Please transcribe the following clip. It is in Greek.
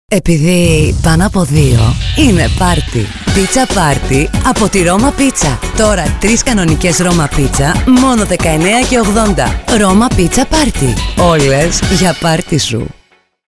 Επειδή πάνω από 2 είναι πάρτι. Πίτσα πάρτι από τη Ρώμα Πίτσα. Τώρα 3 κανονικές Ρώμα Πίτσα, μόνο 19,80. Ρώμα Πίτσα Πάρτι. Όλες για πάρτι σου.